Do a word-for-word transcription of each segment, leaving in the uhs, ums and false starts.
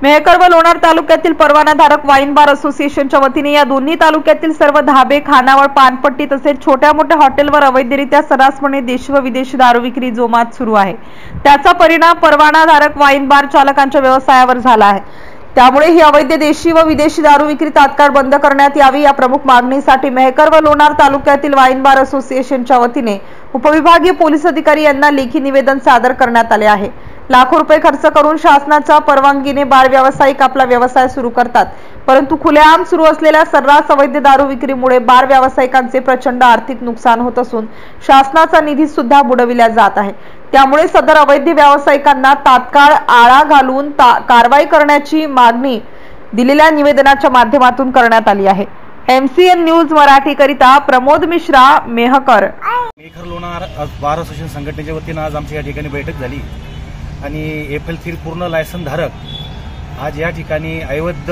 मेहकर व लोणार तालुक्यातील परवानाधारक वाईन बार असोसिएशनच्या वतीने या दोन्ही तालुक्यातील सर्व धाबे, खानावळ, पानपट्टी तसेच छोट्या मोठ्या हॉटेलवर अवैधरित्या सर्रासपणे देशी व विदेशी दारू विक्री जोमात सुरू आहे। त्याचा परिणाम परवानाधारक वाईन बार चालकांच्या व्यवसायावर झाला आहे। त्यामुळे ही अवैध देशी व विदेशी दारू विक्री तात्काळ बंद करण्यात यावी या प्रमुख मागणीसाठी मेहकर व लोणार तालुक्यातील वाईन बार असोसिएशनच्या वतीने उपविभागीय पोलीस अधिकारी यांना लेखी निवेदन सादर करण्यात आले आहे। लाखो रुपये खर्च करून शासनाच्या परवानगीने बार व्यावसायिक आपला व्यवसाय सुरू करतात, परंतु खुलेआम सुरू असलेल्या सर्रास अवैध दारू विक्रीमुळे बार व्यावसायिकांचे प्रचंड आर्थिक नुकसान होत असून शासनाचा निधी सुद्धा बुडविला जात आहे। त्यामुळे सदर अवैध व्यावसायिकांना तात्काळ आळा घालून कारवाई करण्याची मागणी दिलेल्या निवेदनाच्या माध्यमातून करण्यात आली आहे। एमसीएन न्यूज मराठी करिता प्रमोद मिश्रा, मेहकर। मेहकर लोणार बार असोसिएशन संघटनेच्या वतीने आज आमच्या या ठिकाणी बैठक झाली आणि एफ एल थ्री पूर्ण लायसन धारक आज या ठिकाणी अवैध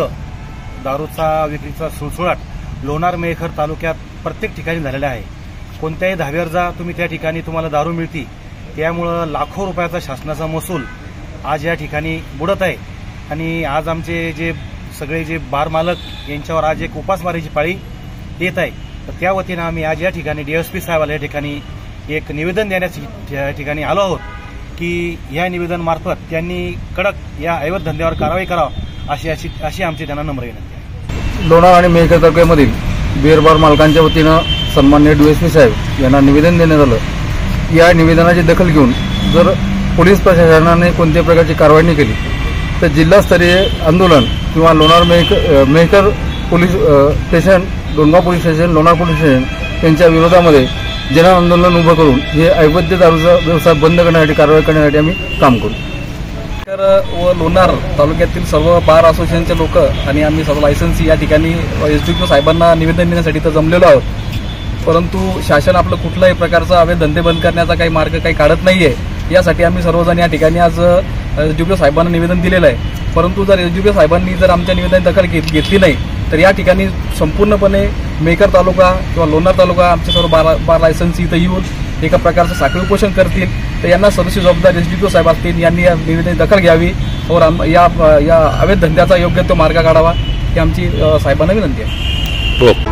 दारूचा विक्रीचा सुळसुळाट लोणार मेहकर तालुक्यात प्रत्येक ठिकाणी झालेला आहे। कोणत्याही धाब्यावर जा तुम्ही त्या ठिकाणी तुम्हाला दारू मिळते, त्यामुळं लाखो रुपयाचा शासनाचा महसूल आज या ठिकाणी बुडत आहे। आणि आज आमचे जे सगळे जे बार मालक यांच्यावर आज एक उपासमारीची पाळी येत आहे, तर त्या वतीनं आम्ही आज या ठिकाणी डीएसपी साहेबाला या ठिकाणी एक निवेदन देण्याच्या ठिकाणी आलो आहोत की या निवेदन मार्फत त्यांनी कडक या अवैध धंद्यावर कारवाई करावी अशी अशी अशी आमची त्यांना नम्र विनंती आहे। लोणार आणि मेहकर तालुक्यामधील बिअर बार मालकांच्या वतीनं सन्माननीय डीएसपी साहेब यांना निवेदन देण्यात आलं। या निवेदनाची दखल घेऊन जर पोलीस प्रशासनाने कोणत्याही प्रकारची कारवाई नाही केली तर जिल्हास्तरीय आंदोलन किंवा Lonar Mehkar Mehkar police station, Dongargaon police station, Lonar police station यांच्या विरोधामध्ये जन आंदोलन उभं करून हे अवैध दारूचा व्यवसाय बंद करण्यासाठी कारवाई करण्यासाठी आम्ही काम करू। मेहकर व लोणार तालुक्यातील सर्व बार असोसिएशनचे लोक आणि आम्ही सर्व लायसन्सी या ठिकाणी एसडीपीओ साहेबांना निवेदन देण्यासाठी तर जमलेलो आहोत, परंतु शासन आपलं कुठल्याही प्रकारचा अवैध धंदे बंद करण्याचा काही मार्ग काही काढत नाहीये। यासाठी आम्ही सर्वजण या ठिकाणी आज एसडीपीओ साहेबांना निवेदन दिलेलं आहे, परंतु जर एसडीपीओ साहेबांनी जर आमच्या निवेदनाची दखल घेतली नाही तर या ठिकाणी संपूर्णपणे मेहकर तालुका किंवा लोणार तालुका आमचे सर्व बार बार लायसन्सी इथं येऊन एका प्रकारचं साखळी उपोषण करतील, तर यांना सर्वस्वी जबाबदार एसडीपीओ साहेब असतील, यांनी या निवेदनाची दखल घ्यावी और या या अवैध धंद्याचा योग्य तो मार्ग काढावा ही आमची साहेबांना विनंती आहे।